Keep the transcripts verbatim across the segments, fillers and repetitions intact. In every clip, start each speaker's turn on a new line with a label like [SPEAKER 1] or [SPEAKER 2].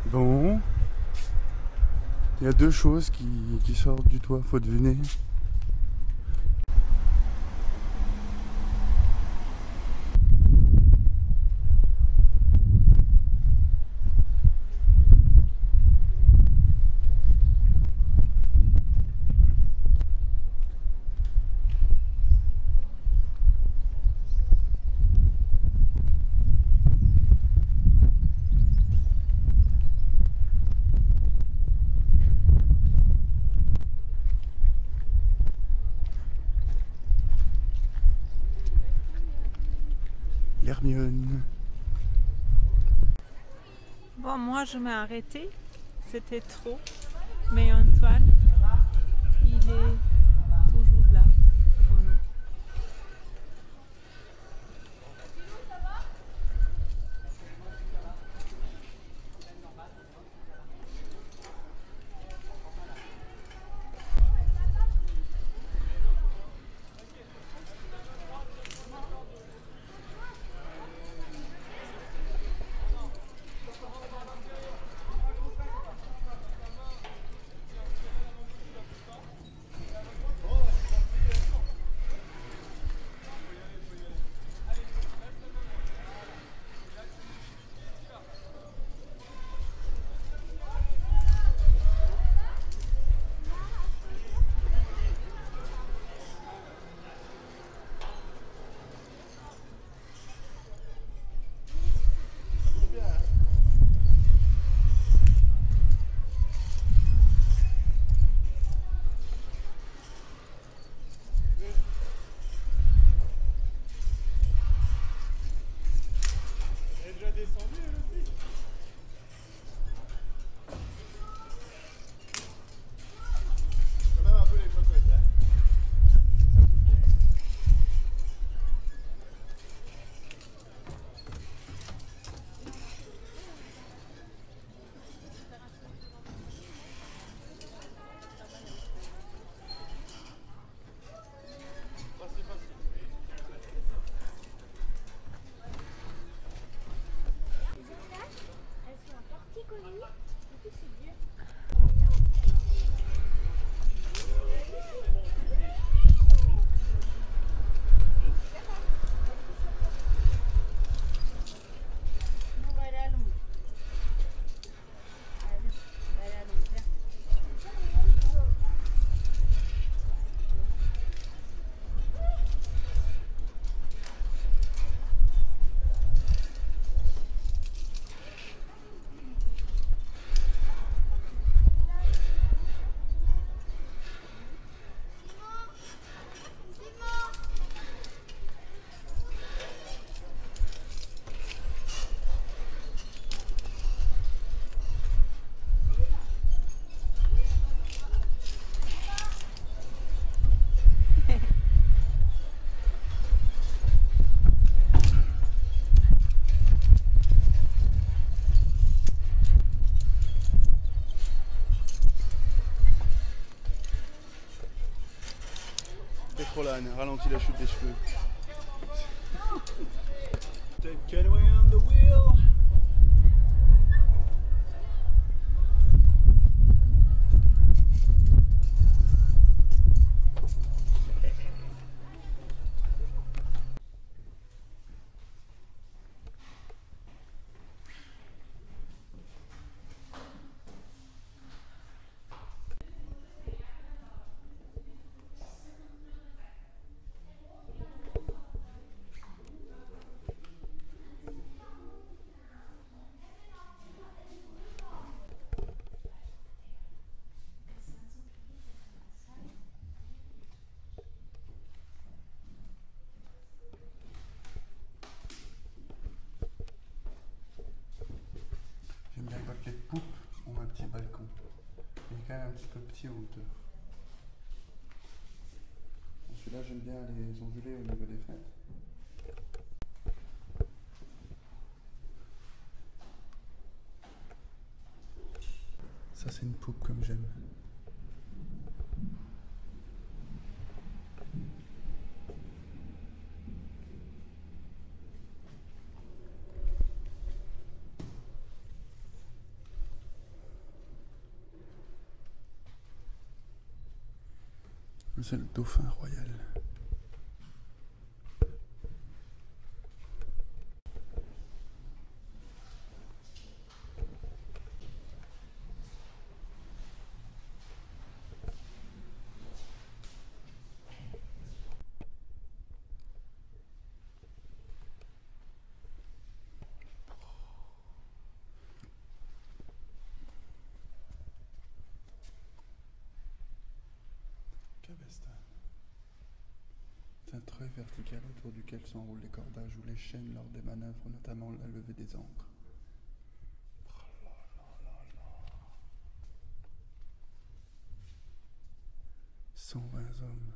[SPEAKER 1] Bon, il y a deux choses qui, qui sortent du toit, faut deviner. L'Hermione.
[SPEAKER 2] Bon, moi je m'ai arrêté, c'était trop, mais Antoine, il est toujours là pour nous.
[SPEAKER 1] T'es trop là, Anne, ralentis la chute des cheveux. Take away on the wheel. J'aime bien quand les poupes ont un petit balcon. Il est quand même un petit peu petit en hauteur. Bon, celui-là, j'aime bien les ondulés au niveau des fenêtres. Ça, c'est une poupe comme j'aime. C'est le dauphin royal. Cabestan. C'est un treuil vertical autour duquel s'enroulent les cordages ou les chaînes lors des manœuvres, notamment la levée des ancres. Oh là là là là. cent vingt hommes.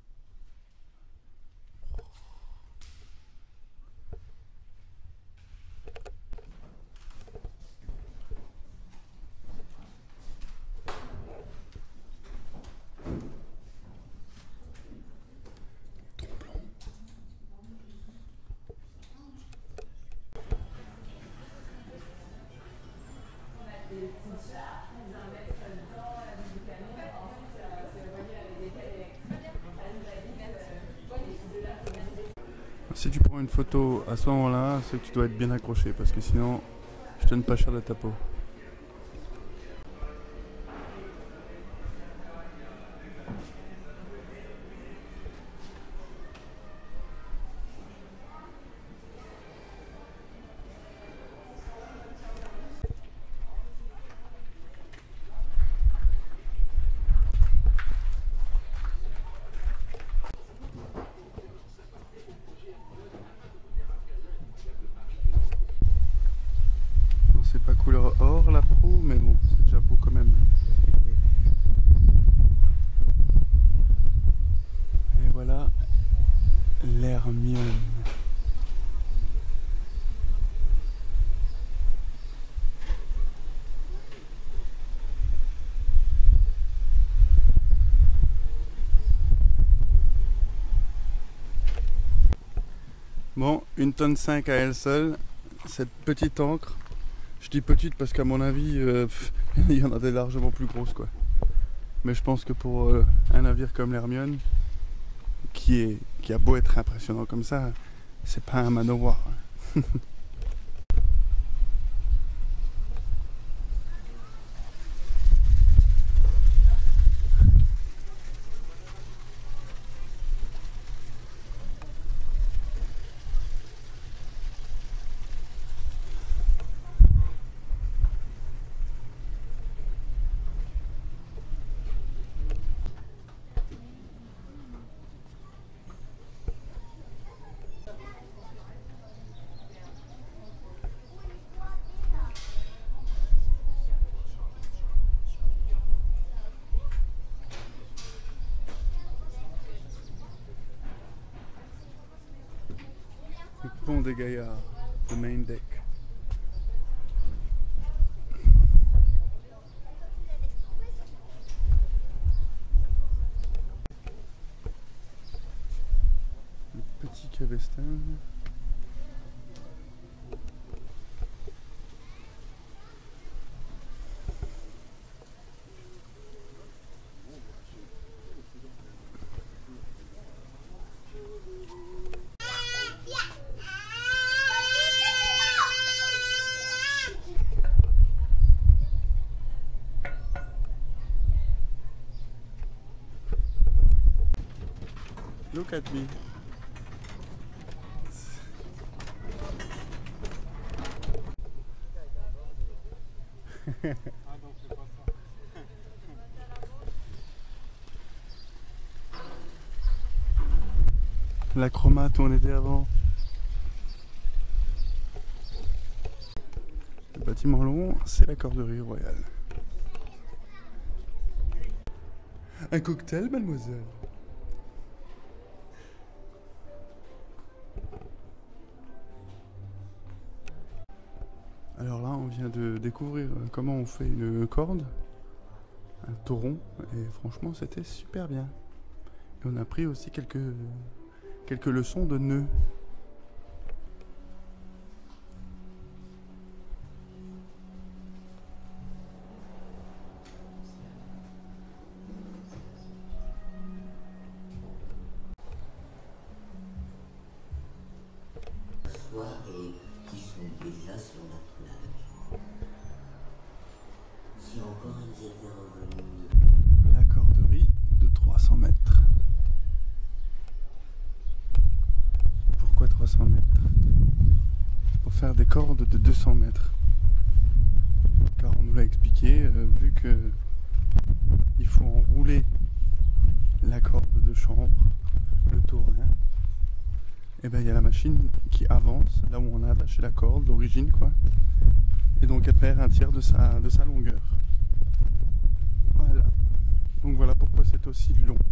[SPEAKER 1] Si tu prends une photo à ce moment-là, c'est que tu dois être bien accroché parce que sinon, je te donne pas cher de ta peau. C'est pas couleur or la pro, mais bon, c'est déjà beau quand même. Et voilà l'Hermione. Bon, une tonne cinq à elle seule, cette petite ancre. Je dis petite parce qu'à mon avis, euh, pff, il y en a des largement plus grosses quoi. Mais je pense que pour euh, un navire comme l'Hermione, qui, est, qui a beau être impressionnant comme ça, c'est pas un manoir. Le pont des Gaillards, le main deck. Le petit Cabestan. Look at me. La chromate où on était avant. Le bâtiment long, c'est la corderie royale. Un cocktail, mademoiselle? Alors là, on vient de découvrir comment on fait une corde, un tauron, et franchement, c'était super bien. Et on a pris aussi quelques, quelques leçons de nœuds. La corderie de trois cents mètres. Pourquoi trois cents mètres? Pour faire des cordes de deux cents mètres. Car on nous l'a expliqué, euh, vu que il faut enrouler la corde de chanvre, le taurin, et bien il y a la machine qui avance là où on a attaché la corde d'origine, quoi, et donc elle perd un tiers de sa, de sa longueur. Voilà, donc voilà pourquoi c'est aussi long.